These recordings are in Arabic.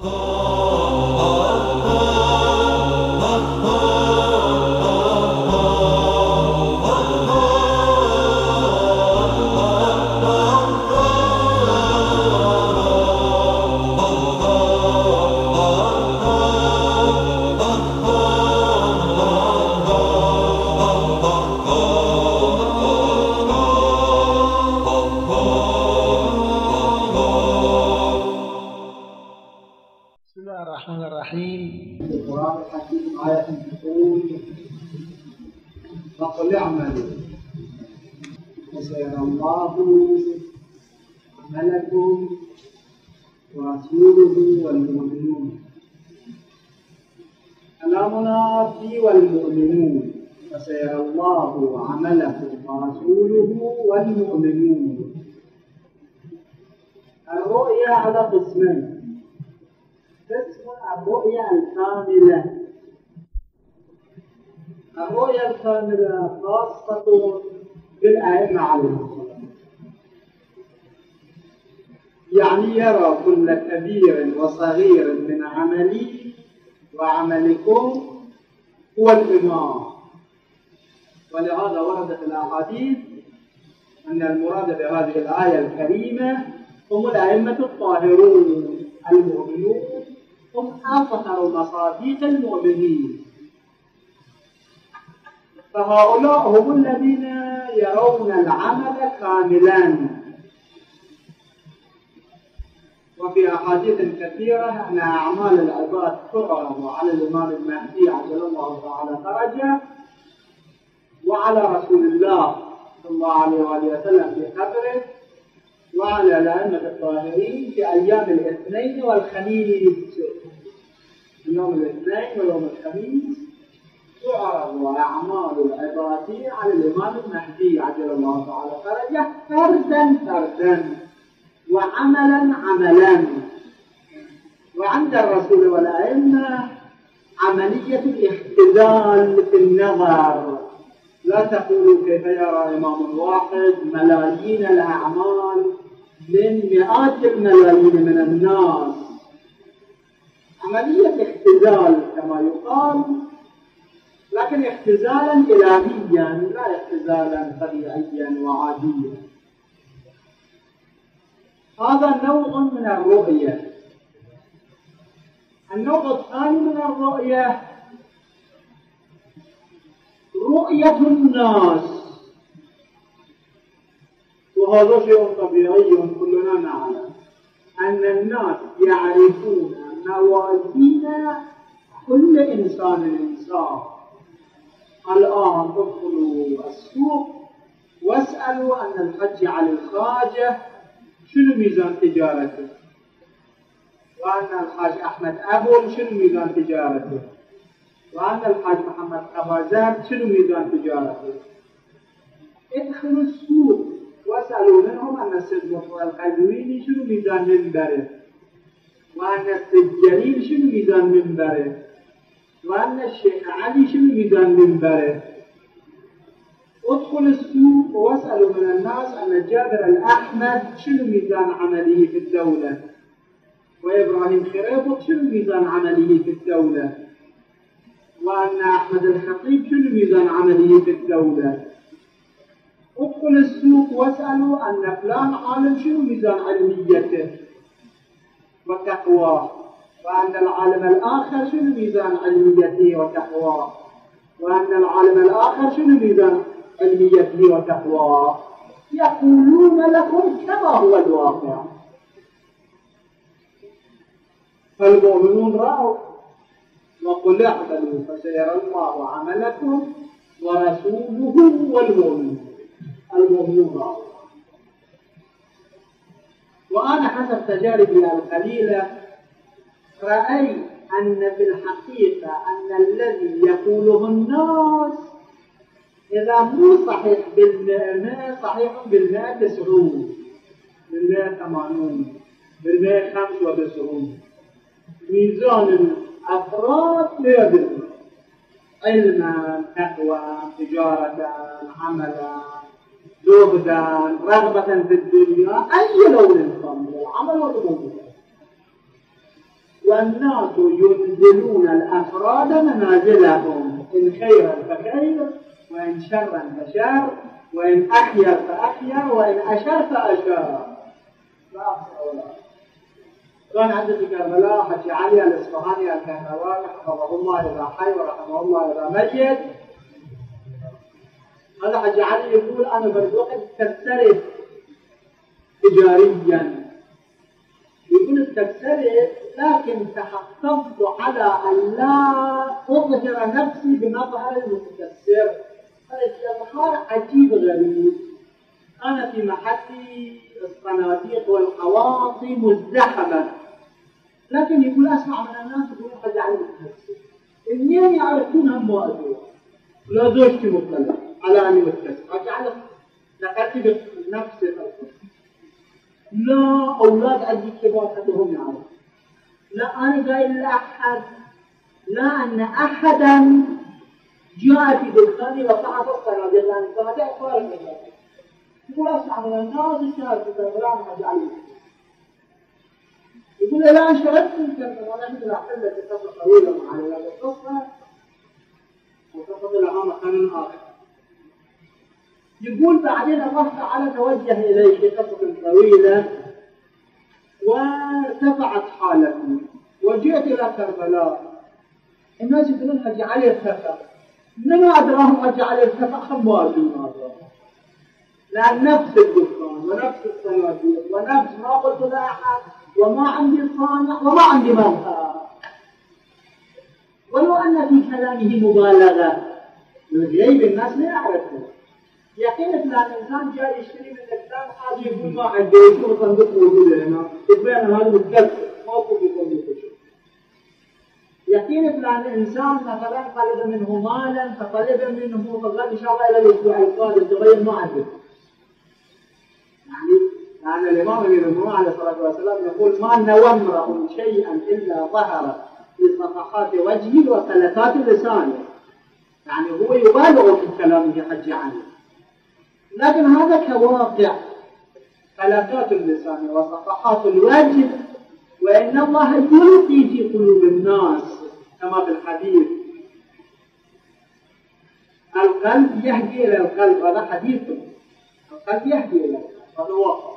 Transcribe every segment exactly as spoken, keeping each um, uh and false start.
فقل اعملوا فسيرى الله عملكم ورسوله والمؤمنون. كلامنا في والمؤمنون، فسيرى الله عملكم ورسوله والمؤمنون. الرؤيا على قسمين: قسم الرؤيا الكاملة. الرؤيا الكاملة خاصة بالأئمة عليهم السلام، يعني يرى كل كبير وصغير من عملي وعملكم هو الإمام. ولهذا وردت الأحاديث أن المراد بهذه الآية الكريمة هم الأئمة الطاهرون المؤمنون، هم أطهر مصادق المؤمنين. فهؤلاء هم الذين يرون العمل كاملا. وفي أحاديث كثيرة أن أعمال العباد تعرض على الإمام المهدي عجل الله تعالى فرجه وعلى رسول الله صلى الله عليه وآله وسلم في قبره وعلى الأئمة الطاهرين في أيام الاثنين والخميس. يوم الاثنين ويوم الخميس تعرض أعمال العباد على الإمام المهدي عجل الله تعالى فرجه فردا فردا وعملا عملا. وعند الرسول والأئمة عملية الاختزال في النظر. لا تقولوا كيف يرى إمام واحد ملايين الأعمال من مئات الملايين من الناس. عملية اختزال كما يقال، لكن اختزالا إلهيا لا اختزالا طبيعيا وعاديا. هذا نوع من الرؤية. النوع الثاني من الرؤية رؤية الناس، وهذا شيء طبيعي كلنا نعلم أن الناس يعرفون موازين كل إنسان إنسان. الآن ادخلوا السوق واسألوا أن الحج على الخواجة شنو ميزان تجارته، وأن الحاج أحمد أبول شنو ميزان تجارته، وأن الحاج محمد قبازات شنو ميزان تجارته. ادخلوا السوق واسألوا منهم أن السيد مصطفى القزويني شنو ميزان منبره، وأن السجلين شنو ميزان منبره، وأن الشيخ علي شنو ميزان منبره. ادخل السوق واسألوا من الناس أن جابر الأحمد شنو ميزان عمله في الدولة، وإبراهيم خريبط شنو ميزان عمله في الدولة، وأن أحمد الخطيب شنو ميزان عمله في الدولة. ادخل السوق واسألوا أن فلان عالم شنو ميزان علميته وتقواه، وأن العالم الآخر شنو ميزان علميته وتقواه، وأن العالم الآخر شنو ميزان علميته وتقواه. يقولون لكم كما هو الواقع. فالمؤمنون رأوا وقل اعملوا فسيرى الله عملكم ورسوله والمؤمنون. المؤمنون رأوا. وأنا حسب تجاربي القليلة رأيت أن في الحقيقة أن الذي يقوله الناس إذا مو صحيح بالمئة صحيح بالمئة تسعون، بالمئة ثمانون، بالمئة خمس وتسعون. ميزان الأفراد لا يدرك علما، تقوى، تجارة، عملا، زهدا، رغبة في الدنيا، أي لون كان من العمل والموضوع. والناس ينزلون الأفراد منازلهم، إن خيرا فخير، وإن شرا فشر، وإن أخير فأخير، وإن أشر فأشر. لا أولا. كان عندنا في كربلاء حجي علي الإصفهاني الكهربائي حفظه الله إذا حي ورحمه الله إذا ميت. هذا حجي علي يقول أنا بالوقت تكسرت تجاريا، يقول استكسرت لكن تحفظت على أن لا أظهر نفسي بمظهر المتكسر. هذا الإظهار عجيب غريب. أنا في محل الصناديق والقواطي مزدحمة، لكن يقول أسمع من الناس يقولون حاجة عن المتكسر. منين يعرفون هم مؤذية؟ لا زوجتي مطلع على أني متكسر، أجعل نقلت بنفسي القصة. لا أولاد عندي كبار حتى هم يعرفون. لا أنا قايل لأحد لا أن أحدا جاء في دكاني وفحص الصناديق لأن الصناديق فارغ منها. يقول أسمع من الناس الشهر في كربلاء حاجة عليه. يقول لا أنا شربت من كربلاء وأنا مثل أحلل في قصة طويلة معي هذه القصة وقصة لها مكان آخر. يقول بعدين الله تعالى توجه إلي في قصة طويلة وارتفعت حالتي وجئت إلى كربلاء. الناس يقولون حج علي ارتفع، من أدراهم حج علي ارتفع خموازين هذا، لأن نفس الدكان ونفس الصناديق ونفس ما قلت لأحد وما عندي صانع وما عندي مظهر، ولو أن في كلامه مبالغة الغيب الناس لا يعرفون. يقين فلان إنسان جاي يشتري من الإسلام حاجة يقول ما عنده يشوف صندوق موجود هنا يقول أنا هذا متكسر موقف في صندوق الشيء. يقين فلان إنسان مثلا طلب منه مالا فطلب منه فقال إن شاء الله إلى الأسبوع القادم تغير ما عنده. يعني لأن الإمام أمير المؤمنين عليه الصلاة والسلام يقول ما نوى امرأ شيئا إلا ظهر في صفحات وجهه وفلتات لسانه. يعني هو يبالغ في كلامه حج عنه، لكن هذا كواقع فلتات اللسان وصفحات الوجه، وإن الله يلقي في قلوب الناس كما في الحديث القلب يهدي إلى القلب. هذا حديث القلب يهدي إلى القلب، هذا واقع.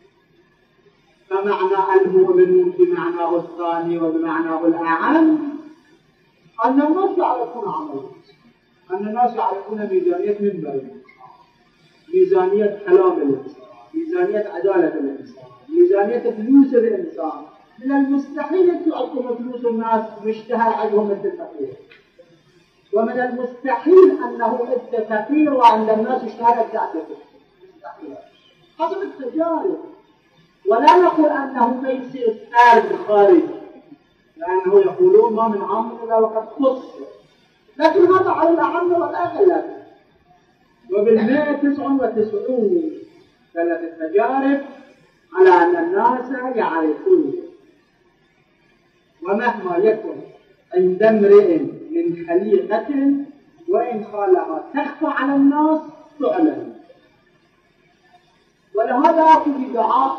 فمعنى المؤمنون بمعناه الثاني وبمعناه الأعم أن الناس يعرفون عمله، أن الناس يعرفون ميزانية منبر، ميزانية كلام الإنسان، ميزانية عدالة الإنسان، ميزانية فلوس الإنسان. من المستحيل تعطوا فلوس الناس مشتهى عندهم مثل الفقير، ومن المستحيل أنه أنت فقير وعند الناس اشتهى التعدد. مستحيل. هذا التجارب. ولا نقول أنه ميسر أرض خارج، لأنه يقولون ما من عام إلا وقد خص، لكن هذا على الأعم والأغلب. وبالمئة تسعة وتسعون دلت التجارب على أن الناس يعرفون. ومهما يكن عند امرئ من خليقة وإن خالها تخفى على الناس تعلن. ولهذا في دعاء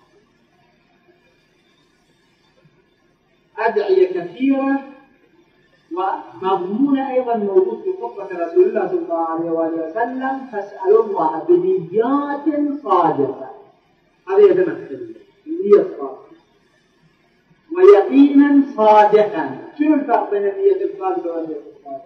أدعية كثيرة ومضمونة أيضا موجود في خطبة رسول الله صلى الله عليه وآله وسلم: فاسألوا الله بنيات صادقة. هذا يتمثل النية الصادقة ويقينا صادقا. شنو الفرق بين النية الصادقة والنية الصادقة؟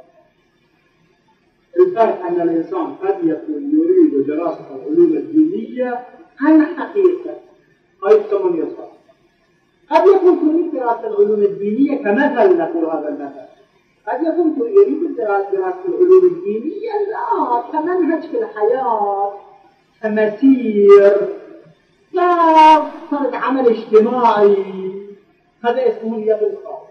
الفرق أن الإنسان قد يكون يريد دراسة العلوم الدينية عن حقيقة، هذه تسمى النية الصادقة. قد يكون تريد دراسة العلوم الدينية كمثل، نقول هذا المثل. قد يكون يريد دراسة العلوم الدينية لا كمنهج في الحياة، كمسير، كفرد عمل اجتماعي. هذا اسمه نية الصادقة.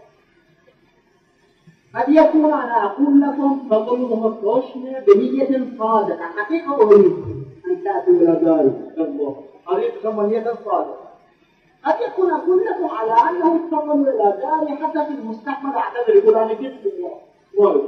قد يكون أنا أقول لكم تظلمه الروشنة بنية صادقة حقيقة أريد أن تأتوا إلى داري الله، هذه تسمى نية صادقة. قد يكون أقول لكم على أنه تفضلوا إلى داري حتى في المستقبل أعتذر يقول أنا جد الله،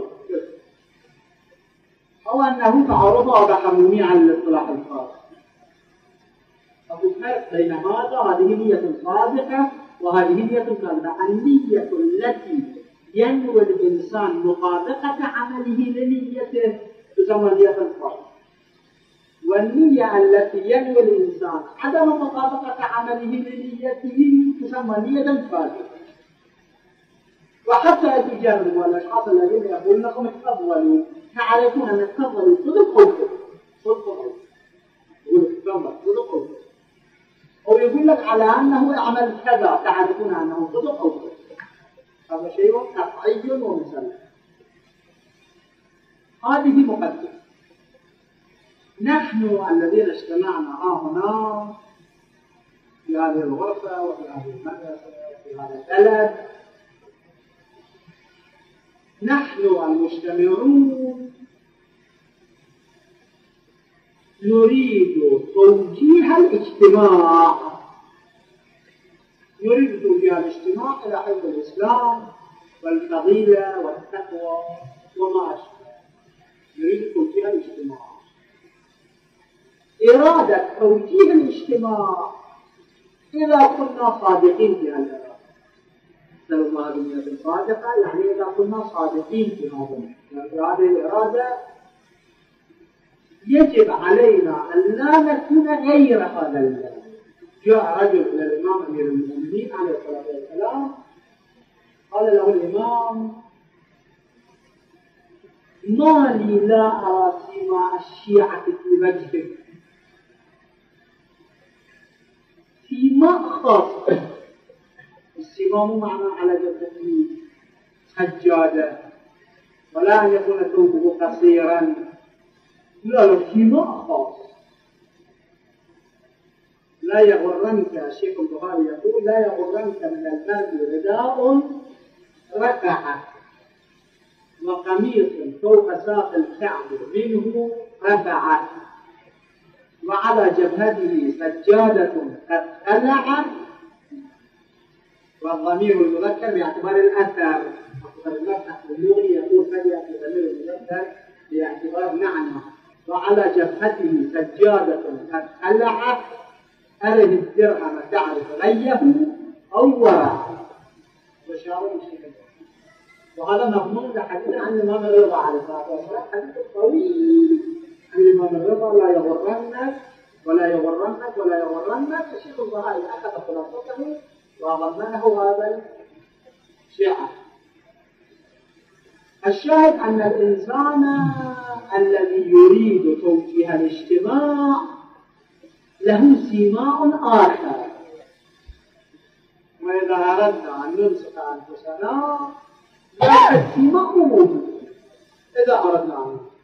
أو أنه تعرض بحمومي على الاصطلاح الخاص. فالفرق بين هذا هذه نية صادقة وهذه نية كاذبة. النية التي ينوي الإنسان مطابقة عمله لنيته تسمى نية صادقة، والنية التي ينوي الإنسان عدم مطابقة عمله لنيته تسمى نية كاذبة. وحتى تجربوا الأشخاص الذين يقولون لكم تفضلوا، تعرفون أن تفضلوا صدق أو كذب، صدق أو كذب، يقول تفضل صدق أو كذب، أو يقول لك على أنه اعمل كذا تعرفون أنه صدق أو كذب. هذا شيء قطعي ومسلم. هذه مقدمة. نحن الذين اجتمعنا هنا في هذه الغرفة وفي هذه المدرسة وفي هذا البلد، نحن المجتمعون نريد توجيه الاجتماع، نريد توجيه الاجتماع إلى حفظ الإسلام والفضيلة والتقوى وما أشبه. نريد توجيه الاجتماع. إرادة توجيه الاجتماع إذا كنا صادقين في هالإرادة، لو هذه النية صادقة يعني إذا كنا صادقين في هذا هذه الإرادة يجب علينا أن لا نكون غير هذا البلد. جاء رجل إلى الإمام أمير المؤمنين عليه الصلاة والسلام، قال له الإمام: ما لي لا أرى سماء الشيعة في وجهك، سماء خاصة. السماء مو معنى على جبهته سجادة، ولا أن يكون ثوبه قصيرا، لا لا سماء خاص. لا يغرنك، الشيخ البخاري يقول: لا يغرنك من المرء رداء رفعه وقميص فوق ساق الكعب منه رفعه وعلى جبهته سجادة قد خلع. والضمير المذكر باعتبار الأثر، المفتح اللغوي يقول فليأتي ضمير المذكر باعتبار معنى. وعلى جبهته سجادة قد خلع أره الدرهم تعرف غيه أو ورعه. وهذا مضمون لحديث عن الإمام الرضا عليه الصلاة والسلام، حديث طويل عن الإمام الرضا: لا يغرنك ولا يغرنك ولا يغرنك. الشيخ البخاري أخذ خلاصته وضمنه هذا الشيعة. الشاهد أن الإنسان الذي يريد توجيه الاجتماع له سماء آخر، وإذا أردنا أن نمسك أنفسنا لا السماء موجود. إذا أردنا أن نمسك،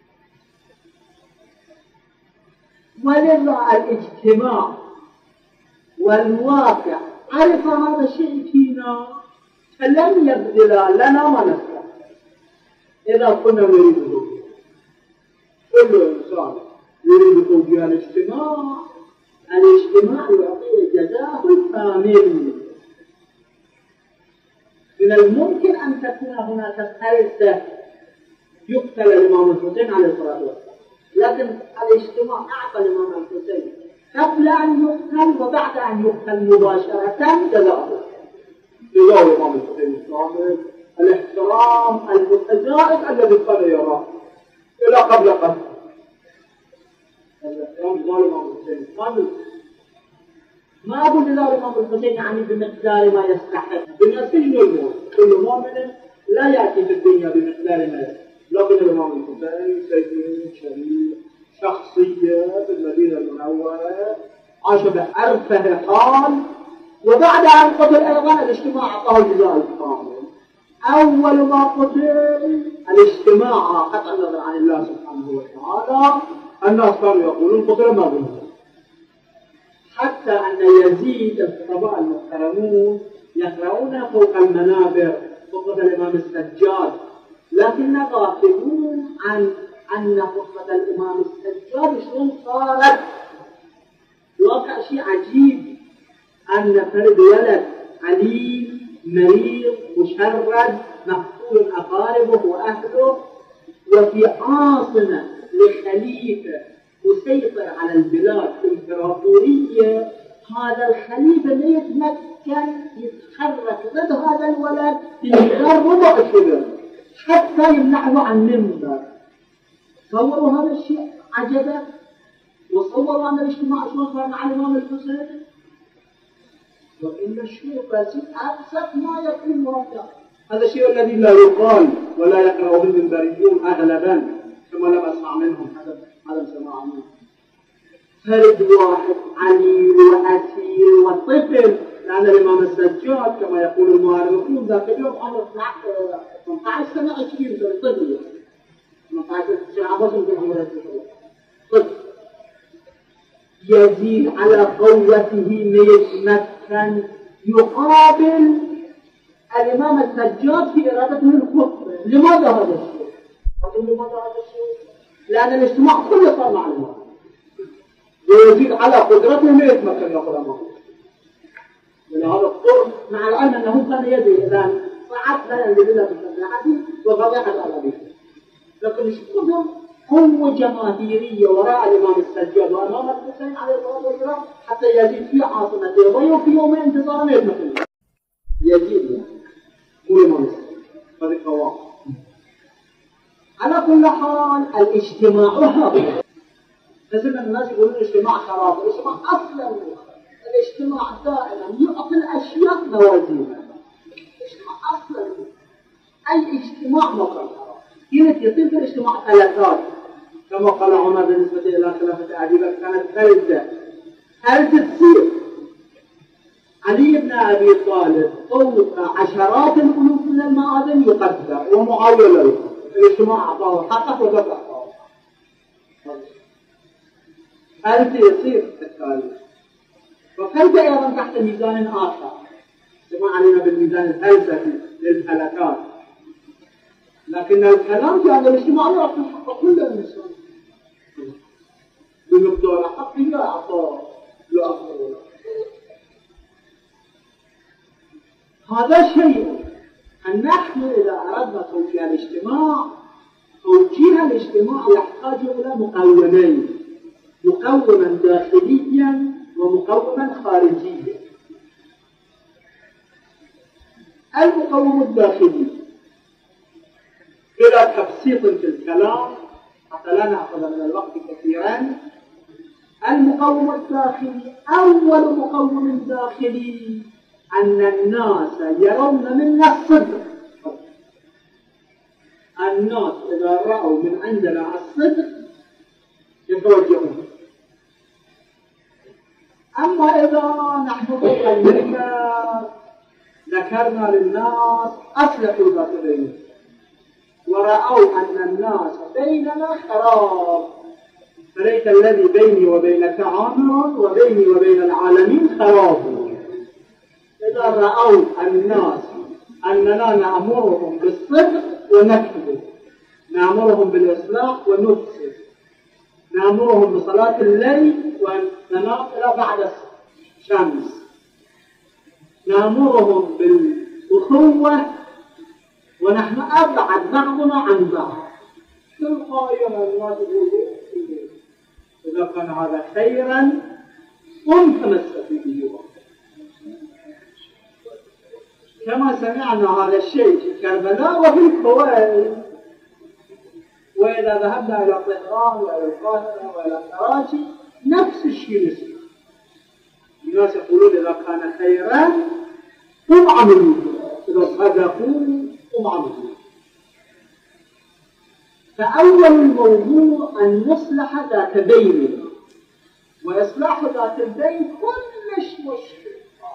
ولذا الاجتماع والواقع عرف هذا الشيء فينا فلم يبذل لنا ما نفعل. إذا كنا نريد توجيه، كل إنسان يريد توجيه الاجتماع، الاجتماع يعطيه جزاءه الكامل. من الممكن أن تكون هناك ثالثة يقتل الإمام الحسين عليه الصلاة والسلام، لكن الاجتماع أعطى الإمام الحسين قبل أن يقتل وبعد أن يقتل مباشرة جزاءه. جزاء الإمام الحسين الكامل، الاحترام المتزايد الذي كان يراه إلى قبل قتل. الاحترام جزاء الإمام الحسين الكامل. ما أقول جزاء الإمام الحسين يعني بمقدار ما يستحق، بالنسبة الموت كل مؤمن لا يأتي في الدنيا بمقدار ما يستحق، لكن الإمام الحسين سيد شريف، شخصية في المدينة المنورة، عاش بأرفه حال، وبعد أن قتل أيضا الاجتماع أعطاه الجزاء الكامل. أول ما قتل الاجتماع قطع النظر عن الله سبحانه وتعالى، الناس كانوا يقولون قتل ما بنزل، حتى أن يزيد الخطباء المحترمون يقرؤون فوق المنابر خطبة الإمام السجاد، لكن غافلون عن أن خطبة الإمام السجاد شلون صارت. واقع شيء عجيب أن فرد ولد عليم مريض مشرد مقتول أقاربه وأهله، وفي عاصمة لخليفة مسيطر على البلاد إمبراطورية هذا الخليفة لا يتمكن يتحرك ضد هذا الولد بمقدار ربع كبر حتى يمنعه عن المنبر. تصوروا هذا الشيء عجبا، وصوروا أن الاجتماع شلون صار مع الإمام الحسين، وإن الشيء بسيط أبسط ما يكون واقع. هذا الشيء الذي لا يقال ولا يقرأه المنبريون أغلبا كما لم أسمع منهم حسب عدم سماع منهم. فرد واحد عليل وأسير وطفل، لأن الإمام السجاد كما يقول المؤرخون ذاك اليوم عمره ثمانية عشر سنة عشرين سنة طفل، ثمانية عشر سنة عباس يمكن عمره طفل يزيد على قوته ليتمكن يقابل الإمام السجاد في إرادته الخطبة. لماذا هذا الشيء؟ لماذا هذا الشيء؟ لأن الاجتماع كله صار مع الإمام، ويزيد على قدرته ليتمكن يقول أمامه. ولهذا الطرق مع العلم أنه كان يدري إذا صعد لا ينزل إلا بسماعته وفضيحة على به، لكن الشيء قوة جماهيرية وراء الإمام السجاد وأمام الحسين عليه الصلاة والسلام حتى يزيد في عاصمته ويوم في يومين انتصار ما يتمكن يزيد يعني مو الإمام السجاد. هذه قواعد. على كل حال الاجتماع هذا لازم الناس يقولون الاجتماع خراب. الاجتماع أصلا الاجتماع دائما يعطي الأشياء موازينها. الاجتماع أصلا أي اجتماع مقرر كانت يصير في الاجتماع ثلاثات كما قال عمر بالنسبة إلى خلافة أبي بكر كانت ثالثة. هل تصير علي بن أبي طالب فوق عشرات الألوف من المآذن يقدر ومعاوية لا يقدر. الاجتماع أعطاه حقه وبقى أعطاه. هل تصير في التاريخ؟ وكيف أيضا تحت ميزان آخر كما علينا بالميزان الفلسفي للفلكات، لكن الكلام في هذا الاجتماع يعطي حق كل الإنسان بمقدار حقه لا أعطاه لا أعطاه. هذا شيء أن نحن إذا أردنا توجيه الاجتماع توجيه الاجتماع يحتاج إلى مقومين، مقوما داخليا ومقوما خارجيا. المقوم الداخلي بلا تبسيط في الكلام حتى لا نأخذ من الوقت كثيرا. المقوم الداخلي أول مقوم داخلي أن الناس يرون منا الصدق. الناس إذا رأوا من عندنا الصدق يتوجهون. أما إذا نحن قلنا ذكرنا للناس أصلحوا ذات بينهم ورأوا أن الناس بيننا خراب، فليس الذي بيني وبينك عامر وبيني وبين العالمين خراب. إذا رأوا الناس أننا نأمرهم بالصدق ونكذب، نأمرهم بالإصلاح ونفسد، نأمرهم بصلاة الليل وننام إلى بعد الشمس، نأمرهم بالأخوة ونحن أبعد بعضنا عن بعض، تلقائيا الناس يقولون إذا كان هذا خيرا قم تمسك به. كما سمعنا هذا الشيء في كربلاء وفي الكويت، وإذا ذهبنا إلى طهران وإلى القاهرة وإلى كراتي نفس الشيء نسمع. الناس يقولون إذا كان خيرا قم عملوا، إذا صدقوا قم عملوا. فأول الموضوع أن نصلح ذات بيننا، وإصلاح ذات البين كلش مشكل.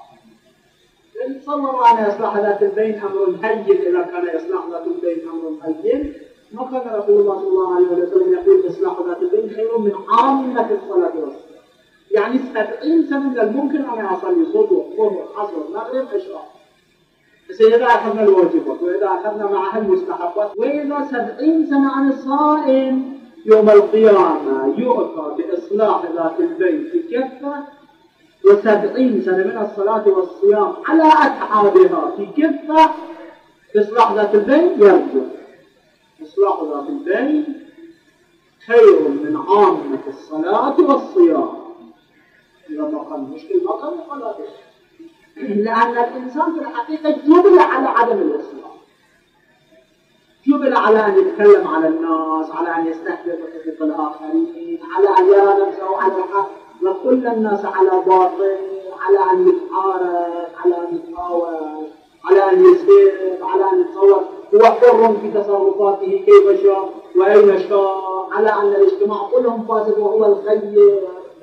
تصوروا أن إصلاح ذات البين أمر هين، إذا كان إصلاح ذات البين أمر هين ما كان رسول الله صلى الله عليه وسلم يقول إصلاح ذات البين خير من عامة الصلاة والسلام. يعني سبعين سنة من الممكن أن أصلي صبح ظهر عصر مغرب عشاء، بس إذا أخذنا الواجبات وإذا أخذنا معها المستحقات. وإذا سبعين سنة عن الصائم يوم القيامة يؤتى بإصلاح ذات البين في كفة، وسبعين سنة من الصلاة والصيام على أتعابها في كفة، إصلاح ذات البين يرجع. إصلاح ذات البين خير من عامة الصلاة والصيام. إذا ما كان مشكل ما كان يقال هذا، لأن الإنسان في الحقيقة جبل على عدم الإصلاح، جبل على أن يتكلم على الناس، على أن يستهدف حقوق الآخرين، على أن يرى نفسه على الحق وكل الناس على باطل، على أن يتعارك، على أن يتهاوش، على أن يسير، على أن يتصور هو حر في تصرفاته كيف شاء وأين شاء، على أن الاجتماع كلهم فاسد وهو الخير.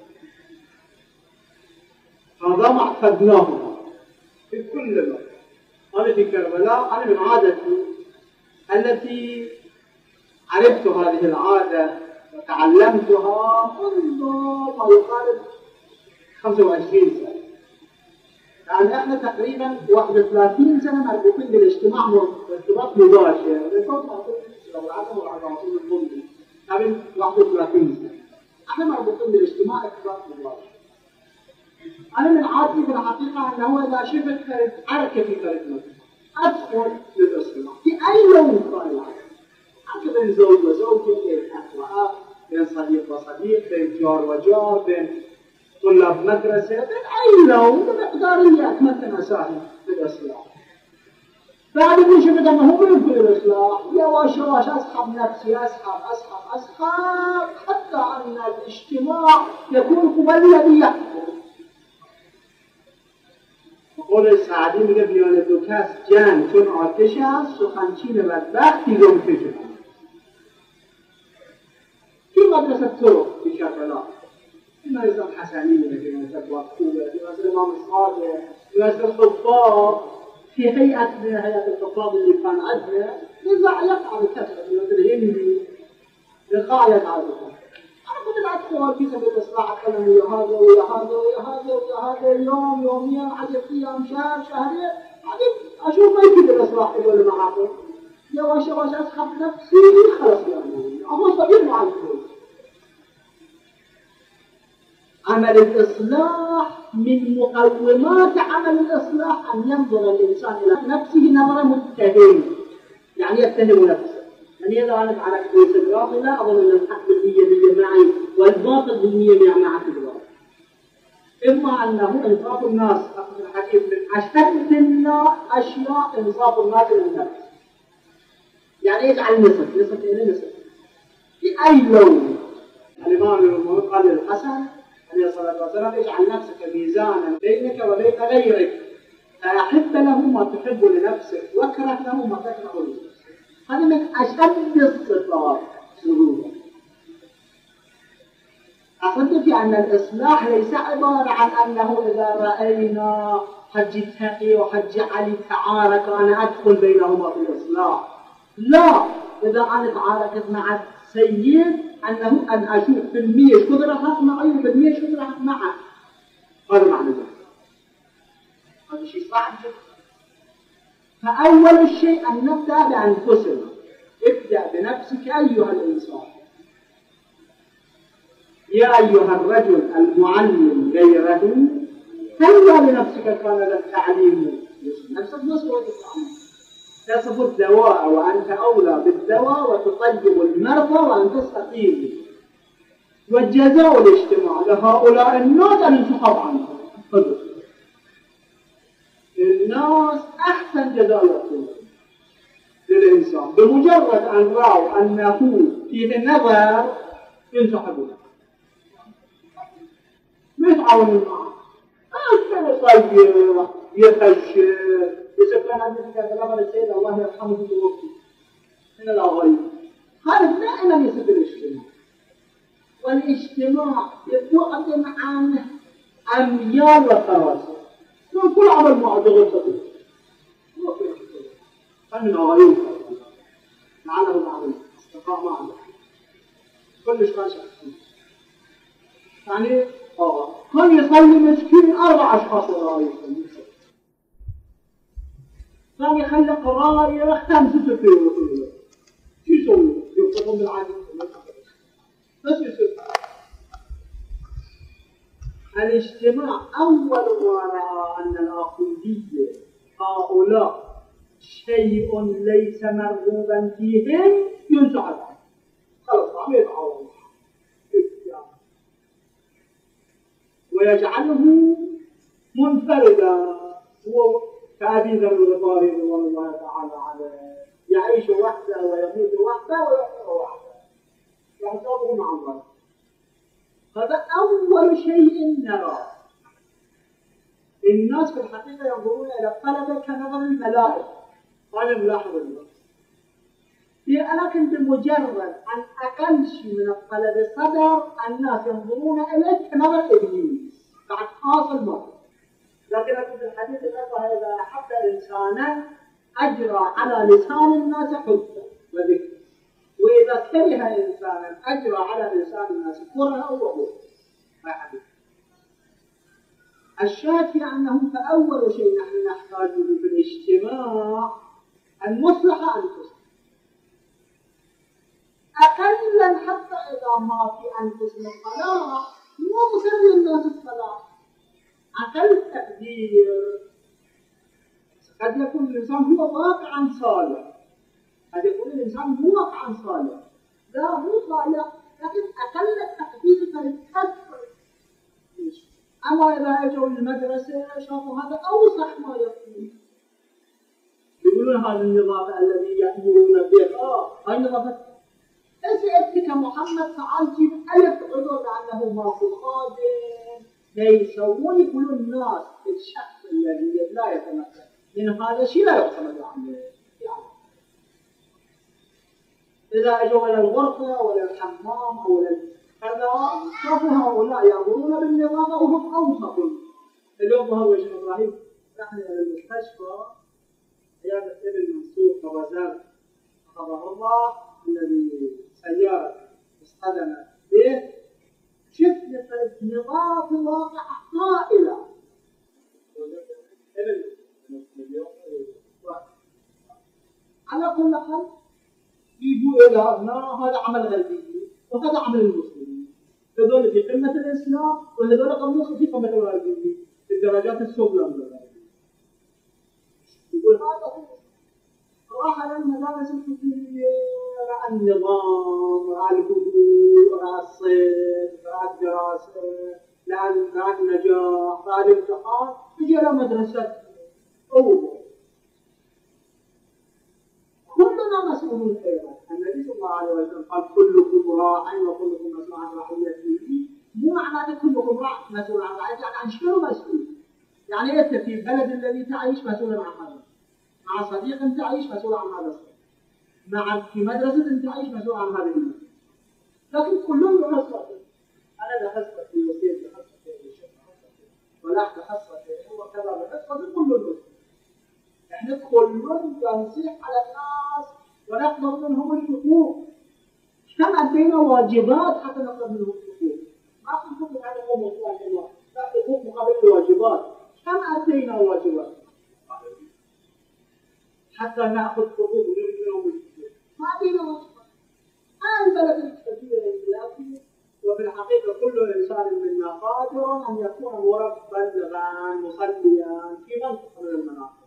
هذا ما اعتقدناه في كل مرة. أنا في كربلاء أنا من عادتي التي عرفت هذه العادة وتعلمتها منذ ما يقارب خمسة وعشرين سنة. يعني احنا تقريبا واحد وثلاثين سنة مربوطين بالاجتماع ارتباط مباشر بالصوت العدم والعواصم الضمني قبل واحد وثلاثين سنة احنا مربوطين بالاجتماع ارتباط مباشر. أنا من عادتي في الحقيقة أنه إذا شفت حركة في كلمة أدخل للإصلاح في أي لون كان العمل، حتى بين زوج وزوجة، بين أخ وأخ، بين صديق وصديق، بين جار وجار، بين طلاب مدرسة، بين أي لون بمقداريات مثلا أساهم في الإصلاح. بعد ما شفت أنه هو يمكن الإصلاح يا واش واش أسحب نفسي أسحب أسحب أسحب حتى أن الاجتماع يكون قبل يدي يحكم. قول السعدی میگه بیان دو کس جنگ چون آتش است سخنچین بدبخت تیزم کشد. في مدرسة طرق في كربلاء، في مدرسة حسنية، في مدرسة وقفوة، في مدرسة الإمام الصادق، في مدرسة الحفاظ، في هيئة من هيئة الحفاظ اللي كان عندنا نزاع يقع بكثرة في مدرسة الهندي لقاء يقع بكثرة. أنا كنت أدخل في سبيل الإصلاح أتكلم ويا هذا ويا هذا ويا هذا ويا هذا يوم يومين عشر أيام شهر شهرين بعدين أشوف ما يفيد الإصلاح يقول معاكم يا واش واش أسحب نفسي خلاص يعني هو صغير مع الكل. عمل الإصلاح من مقومات عمل الإصلاح أن ينظر الإنسان إلى نفسه نظرة متهمة، يعني يتهم نفسه. يعني إذا أنا على كويس الراضي لا أظن أن الحق بالمية مية معي والباطل بالمية مية معك الواقع. إما أنه إنصاف الناس أخذ الحديث من أشد الأشياء إنصاف الناس للنفس. يعني يجعل نصف نصف إلى نصف في أي لون. الإمام المؤمن قال للحسن عليه الصلاة والسلام اجعل نفسك ميزانا بينك وبين غيرك فأحب له ما تحب لنفسك واكره له ما تكره لنفسك. هذا من أشد الصفات سرورا. أصدق في أن الإصلاح ليس عبارة عن أنه إذا رأينا حج التقي وحج علي تعارك أنا أدخل بينهما في الإصلاح. لا، إذا أنا تعاركت مع السيد أنه أن أشوف بالمية شكرا حق معي وبالمية شكرا حق معه. هذا معنى ذلك. هذا شيء صعب جدا. فأول الشيء أن نبدأ بأنفسنا. ابدأ بنفسك أيها الإنسان. يا أيها الرجل المعلم غيره هيا لنفسك كان للتعليم نفسك مسؤولية التعليم. تصف الدواء وأنت أولى بالدواء وتطيب المرضى وأنت تستقيم. والجزاء الاجتماع لهؤلاء الناس أن ينسحب عنهم. الناس أحسن جزاء يأخذون للإنسان بمجرد أن رأوا أنه فيه نظر ينسحبون يتعاونون معه. أشتري صير يفشل يسكن عندك كذا السيد الله يرحمه في الوقت من الأغير. هذا دائما يسبب الاجتماع. والاجتماع يبعد عنه أميال وخراسة. كل عمل معجزة صديق. فمن أغير لعله العظيم استقاء معه. كلش كان شخصي. يعني آه كان يصلي مسكين أربع أشخاص وراء يصلي. كان يخلق راية خمسة كيلو كله. شو يسوي؟ يوقفون بالعادة. بس يصير. الاجتماع أول ما رأى أن العقودية هؤلاء شيء ليس مرغوبا فيهم ينسحب. خلاص عم يتعاون. ويجعله منفردا، هو كأبي ذر الغفاري رضوان الله تعالى عليه، يعيش وحده ويموت وحده ويحيا وحده، يحسبه مع الله. هذا أول شيء نراه. الناس في الحقيقة ينظرون إلى الطلبة كنظر الملائكة. هذا ملاحظ الناس. لكن بمجرد أن أقل شيء من الطلبة صدر، الناس ينظرون إليه كنظر إبليس بعد حاصل مرة. لكن في الحديث الأخر إذا أحب الإنسان أجرى على لسان الناس حجة وذكر، وإذا كره إنسانا أجرى على لسان الناس كره وبغض. الشاهد في أنه فأول شيء نحن نحتاجه في الاجتماع المصلحة أنفسنا. أقلا حتى إذا ما في أنفسنا الصلاح مو مسمي الناس الصلاح. أقل تقدير قد يكون الإنسان هو واقعا صالح، قد يكون الإنسان هو واقعا صالح، لا مو صالح، لكن أقل التقدير فلتكثر. أما إذا أجوا المدرسة شافوا هذا أوسخ ما يكون، يقولون هذا النظافة الذي يأمرون به، آه هاي النظافة. أنت كمحمد تعال جيب ألف عذر لأنه ماكو خادم، يسوون يقولون الناس الشخص الذي لا يتمكن من هذا الشيء لا يعتمد عليه. يعني إذا أجوا إلى الغرفة ولا الحمام أو كذا شافوا هؤلاء يأمرون بالنظافة وهم أوسخون. اليوم ظهر الشيخ إبراهيم نحن إلى المستشفى عيادة ابن منصور فوزان حفظه الله الذي سيارة اصطدمت به، شفت نظافة واقعة هائلة. على كل حال يجوا إلى أبناء هذا عمل غربي وهذا عمل المسلمين، هذول في قمة الإسلام وهذول قبل في قمة الغربي في الدرجات السفلى من الغربي. يقول هذا هو راح للمدارس الكتير، رأى النظام، رأى الهدوء، رأى الصيد، رأى الدراسة، رأى النجاح، رأى الامتحان، يجي إلى مدرسة أول. كلنا مسؤولون أيضا. النبي صلى الله عليه وسلم قال كلكم راع وكلكم مسؤول عن رعيته. مو معناته كلكم راع مسؤول عن رعيته، يعني عن شنو مسؤول؟ يعني أنت في البلد الذي تعيش مسؤول عن هذا، مع صديق أنت تعيش مسؤول عن هذا الصديق، مع في مدرسة أنت تعيش مسؤول عن هذه المدرسة. لكن كلهم له حصة. أنا له حصة في وسيلة، له حصة في الشيخ، ولا له حصة في هو كذا بالحصة كل المسلمين. احنا كلهم نصيح على الناس ونطلب منهم الحقوق. كم أدينا واجبات حتى نطلب منهم الحقوق؟ ما حقوق هذا هو موضوع الله، لا حقوق مقابل الواجبات. كم أدينا واجبات حتى نأخذ حقوق ونريد منهم الحقوق؟ ما أدينا واجبات. هذا البلد الكبير الإسلامي، وفي الحقيقة كل إنسان منا قادر أن يكون مربّا مصليا في منطقة من المناطق.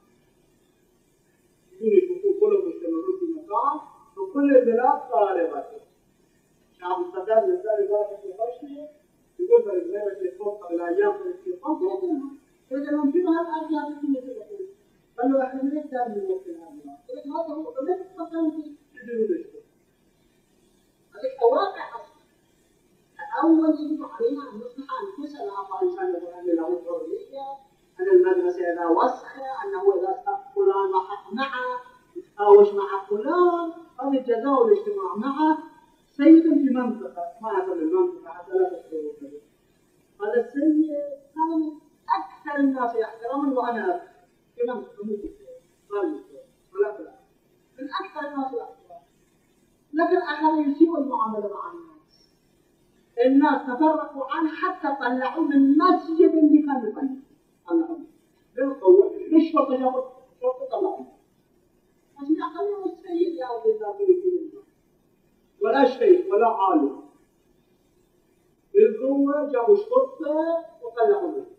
يكون كلهم مجتمعون في مكان وكل البلاد طالبة. شعب الصدر للذلك بارك في خشنه يقول فالإسلام في فوق قبل أيام في القمت يقولون إذا لم شنو هالأرجاء في كل شيء قالوا إحنا من الدار من وقت الأرجاء إذا هذا هو قبل تفكروا في تدرون الشيء هذا واقع أصلا. أول يجب علينا أن نصلح أنفسنا مع الإنسان يقول أن له الحرية، أن المدرسة إذا وسخة، أنه إذا صار فلان ضحك معه يتهاوش مع فلان، هذا الجزاء والاجتماع معه سيد في منطقة ما أقول المنطقة حتى لا تشعروا به. هذا السيد كان أكثر الناس يحترمون وأنا أكثر في منطقة مو في ولا بلا من أكثر الناس يحترمون. لكن أحيانا يسيء المعاملة مع الناس. الناس تفرقوا عنه حتى طلعوا من المسجد اللي كان يطلع. طلعوا بالقوة بالشرطة ياخذ شرطة طلعوا. عشان يعطيهم السيد يا أبي الناس ولا شيء ولا عالم. بالقوة جابوا الشرطة وطلعوا منه.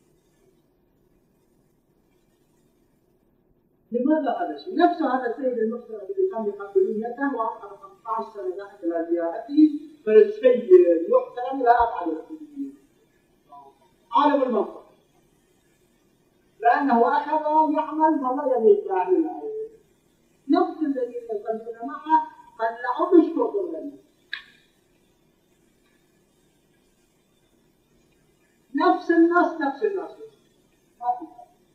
لماذا هذا الشيء؟ نفس هذا السيد المحترم اللي كان يقبلون يده وأخذ خمسة عشر سنة ذهب إلى زيارته، فالسيد المحترم لا أفعل السيد. عالم المنطق، لأنه أخذ يعمل ما لا يليق بأهل العلم. نفس الذي تكلمنا معه طلعوا بشكوك الغني، نفس الناس نفس الناس ما في.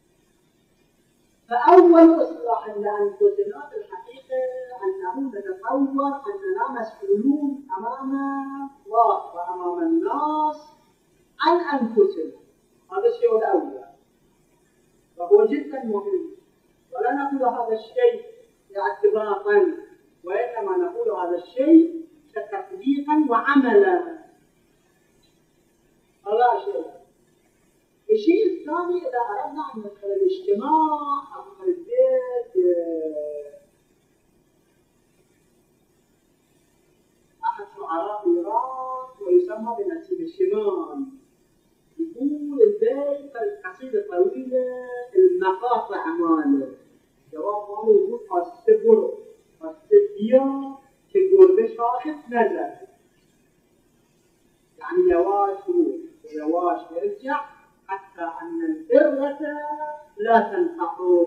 فأول إصلاح لأنفسنا في الحقيقة أنه نتصور أننا مسؤولون أمام الله وأمام الناس عن أنفسنا. هذا الشيء الأول وهو جدا مهم، ولا نقول هذا الشيء اعتباطا، وإنما نقول هذا الشيء تطبيقا وعملا. هذا شيء. الشيء الثاني، إذا أردنا أن ندخل الاجتماع أو البيت، أحد شعراء إيران ويسمى بنسيم الشمال يقول البيت قصيدة طويلة المقاطع ماله، جواب ماله يقول الصبر الصبية تقول بشاخص نزل، يعني يواش روح ويواش يرجع حتى أن الفرة لا تنفعه.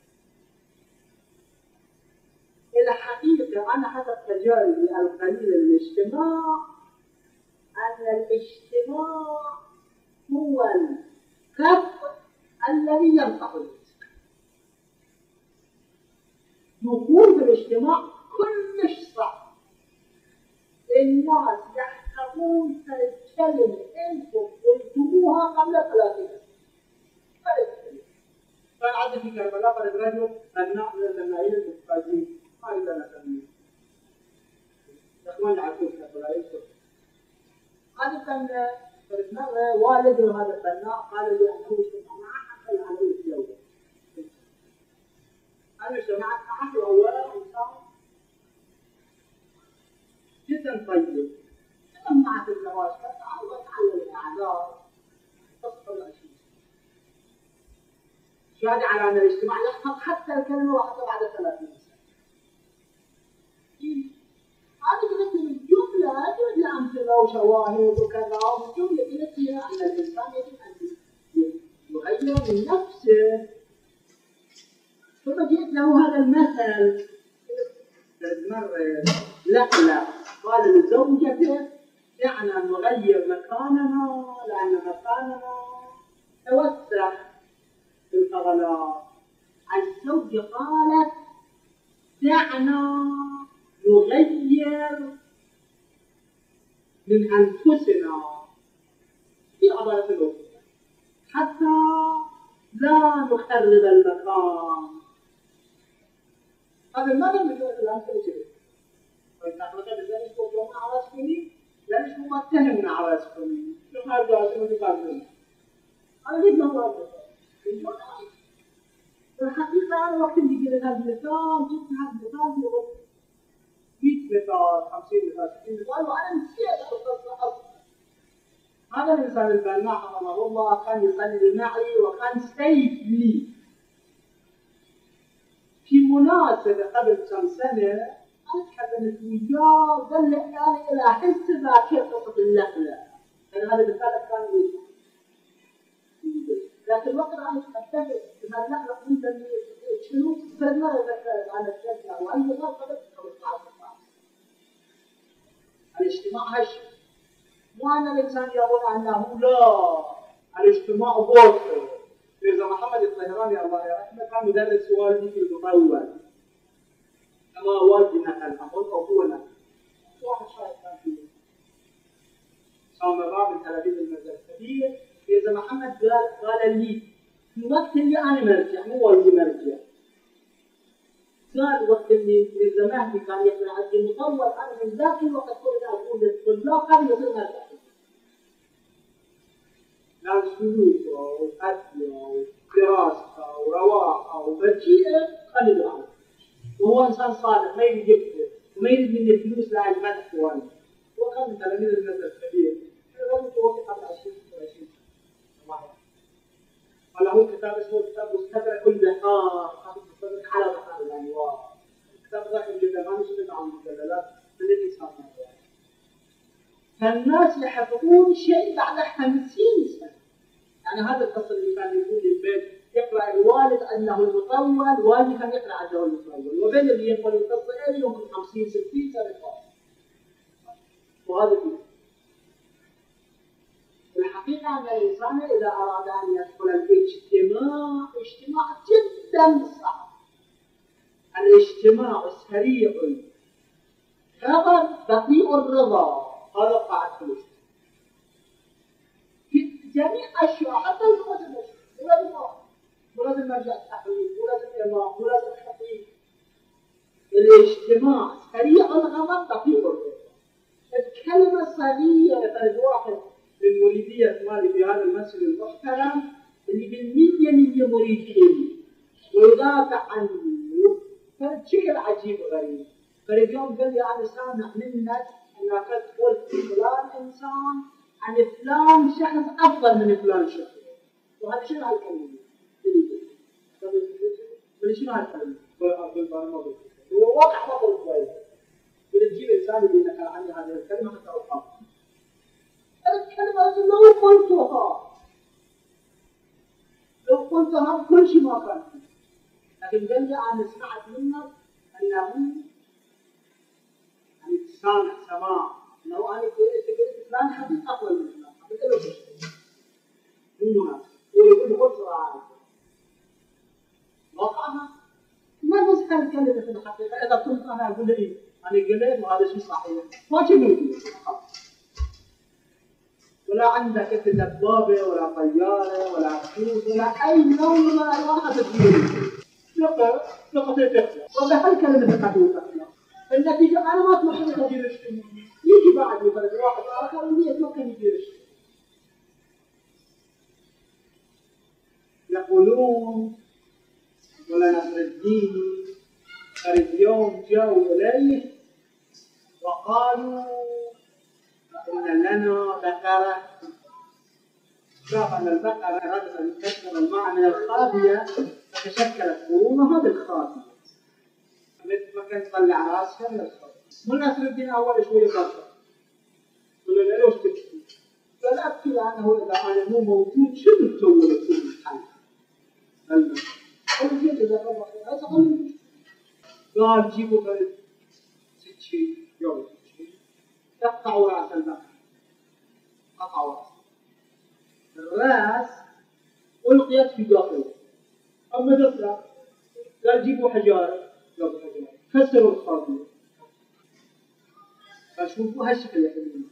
الحقيقة أنا حسب تجاربي القليلة للاجتماع أن الاجتماع هو الكف الذي ينفع الإنسان. دخول في الاجتماع كلش صعب، الناس يحكمون الكلمة أنتم قلتموها قبل ثلاثين سنة. كان عندي في كربلاء فرد رجل أبناء من البنائين المحتاجين، ما أريد أن أسميه إخوان عكوز كربلاء يسر. هذا كان فرد مرة والد هذا البناء قال لي أنه اجتمع معه حتى العمل الجوي. أنا اجتمعت معه وهو إنسان جدا طيب، جمعت الزواج وتعلم الأعذار تصفر العشرين. شاهد على أن الاجتماع يحفظ حتى الكلمة وحتى بعد ثلاثين سنة. هذه قلت من الجملة جملة أمثلة وشواهد وكذا، والجملة قلت هي أن الإنسان يجب أن يغير من نفسه. ثم جئت له هذا المثل مرة لا لا قال لزوجته دعنا نغير مكاننا لأن مكاننا توسع في الفضلات. الزوجة قالت دعنا نغير من أنفسنا في عبارة الأخرى حتى لا نخرب المكان. هذا المعنى من الأمثلة كده. فإذا أخذت بذلك وجونا عراسكني لأنش ممتهمنا عراسكني شو هذا عشان تقابلنا أنا جدا واضح. الحقيقة أنا وقت اللي قلت هذا المثال جبت هذا المثال يقول مئة مثال خمسين مثال ستين مثال وأنا نسيت القصة أصلا. هذا الإنسان البناء حفظه الله كان يصلي معي وكان سيف لي في مناسبة قبل كم سنة. أنا تحدثت وياه قال لي يعني إلى أحس ذاكر قصة اللحلة، يعني هذا المثال كان يقول لكن الوقت أنا تحدثت بهذا اللحلة قلت لي شنو سنة ذكرت عن الشركة وأي مرة قبل خمسة عشر سنة. الاجتماع هش وأنا الإنسان يقول أنه لا الاجتماع باطل. إذا محمد الطهراني الله يرحمه كان مدرس والدي في المطول كما والدنا الأمر أو هو نفسه. واحد شايف كان فيه سامراء من تلاميذ المدرسة الكبير. إذا محمد قال قال لي في وقت اللي أنا مرجع مو والدي مرجع. قال وقت اللي من زمان كان يقرأ عندي المطول أنا من ذاك الوقت كنت أقول للطلاب قبل يصير مرجع. لا سلوك أو أكل أو دراسة أو رواحة أو بجيئة خلي عنه. وهو إنسان صالح ما يريد يكتب وما يريد من الفلوس لا المدح والد. هو كان من تلاميذ المدرسة الكبير. أنا لم توقف قبل عشرين وعشرين سنة. ولا هو كتاب اسمه كتاب مستدرك البحار، كتاب مستدرك على بحار الأنوار. كتاب ضخم جدا ما نشتغل عن المجلدات من الإنسان يعني. فالناس يحفظون شيء بعد خمسين سنة. يعني هذا القصة اللي كان يقول البيت يقرأ الوالد أنه المطول، والدي كان يقرأ أنه المطول، وبين اللي يقول القصة إيه يمكن خمسين ستين سنة. وهذا فيه الحقيقة أن الإنسان إذا أراد أن يدخل الاجتماع اجتماع جدا صعب. الاجتماع سريع، خبر بطيء الرضا، هذا قاعد في الاجتماع في جميع أشياء، حتى اللغة المشهورة، ولازم ولازم نرجع التحريف، ولازم إمام، ولازم خطيب. الاجتماع سريع الغضب بطيء الرضا. الكلمة صغيرة فرد واحد من مريدية مالي في هذا المسجد المحترم اللي بالمية من مريدين ويدافع عنه فرد شكل عجيب وغريب. فرد يوم قال لي أنا سامع منك أنك قلت فلان إنسان عن فلان شخص أفضل من فلان شخص. وهذا شنو هالكلمة؟ من شنو هالكلمة؟ هو واقع فضل كويس. بتجيب إنسان اللي نقل عني هذه الكلمة حتى أفهم. الكلمة لو قلتها لو قلتها كل شيء ما كان فيه. لكن قال لي أنا سمعت منك أنه يعني سامع سماع أنه أنا قلت فلان حديث أفضل من فلان. قلت له شيء منها ويقول غرفة عالية واقعها ما بس كان كلمة في الحقيقة. إذا كنت أنا أقول لي أنا قلت وهذا شيء صحيح ما شيء موجود، ولا عندك مثل دبابة ولا طيارة ولا عكوز ولا أي نوع من الأنواع تدبير. لقى لقى تكفى وبهاي كلمة الحدوثة. النتيجة أنا ما أتمكن أدير الشيء، يجي بعد يفرد واحد آخر اللي يتمكن يدير الشيء. يقولون ولا نصر الدين فرد يوم جاءوا إليه وقالوا إن لنا بقرة. شاف أن البقرة أرادت أن تشمل المعنى الخابية فتشكلت قرون هذه الخابية مثل ما كان تطلع راسها من الخابية. من نصر الدين أول شوية بقرة قالوا له ليش تكفي؟ قال أبكي لأنه إذا أنا مو موجود شنو تسوي في الحل؟ قال له إذا قال قال جيبوا فرد ست شيء يوم تقطعوا رأس البقرة. قطعوا رأس الرأس ألقيت في داخله. أما دفع قال جيبوا حجارة، جابوا حجارة كسروا الخابية. فشوفوا هالشكل يا حبيبي،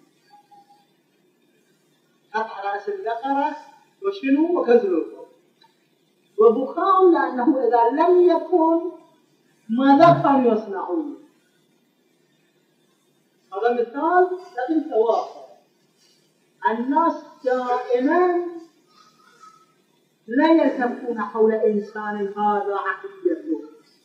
قطع رأس البقرة وشنو وكسروا الخابية. وبخاء لأنه إذا لم يكن ماذا كانوا يصنعون. هذا مثال لكن تواصل. الناس دائما لا يلتفون حول إنسان هذا عقليته.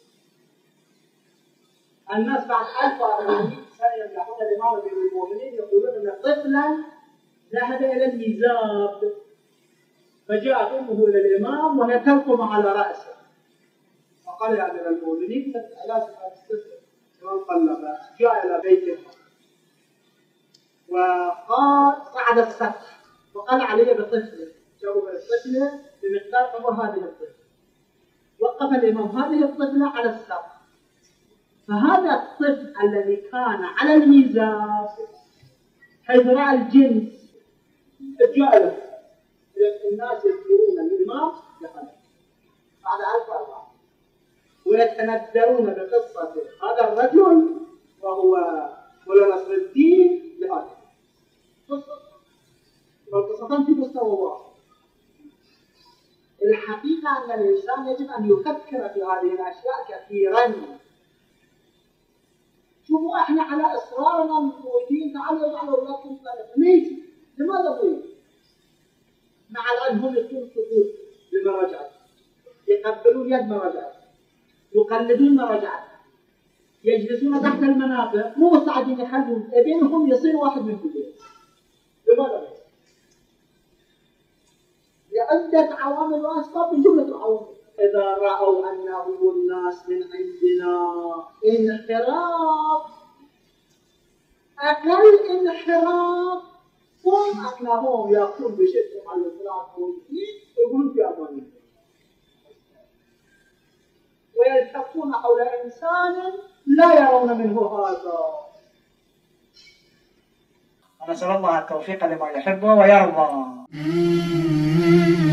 الناس بعد ألف وأربعمائة سنة يمدحون الإمام أمير المؤمنين يقولون أن طفلا ذهب إلى الميزاب فجاءت أمه إلى الإمام وهي تلقم على رأسه فقال يا أمير المؤمنين ثلاث الطفل وانقلب جاء إلى بيته وقال صعد السقف وقال علي بطفله. جاءوا بالطفله بمقدار عمر هذه الطفله. وقف الإمام هذه الطفله على السقف. فهذا الطفل الذي كان على الميزاب حيث رأى الجنس جاء له. الناس يذكرون الإمام دخل بعد ألف وأربعمائة ويتندرون بقصة هذا الرجل وهو ولا نصر الدين لهذا قصة والقصتان في مستوى واحد. الحقيقة أن الإنسان يجب أن يفكر في هذه الأشياء كثيرا. شوفوا احنا على إصرارنا الموجودين تعالوا يجعلوا لكم ليش؟ لماذا نريد؟ مع الآن هم يكون صفوف لمراجعة يقبلون يد مراجعة يقلدون مراجعة يجلسون تحت المنابر مو مستعدين يخلون بينهم يصير واحد منهم. لماذا؟ لعدة عوامل وأسباب من جملة العوامل. إذا رأوا أنهم الناس من عندنا انحراف أقل انحراف هم أنهم يأخذون بشدة على الإسلام يقولون في أمان الله ويلتفون حول إنسان لا يرون منه هذا. ونسأل الله التوفيق لما يحبه ويرضى.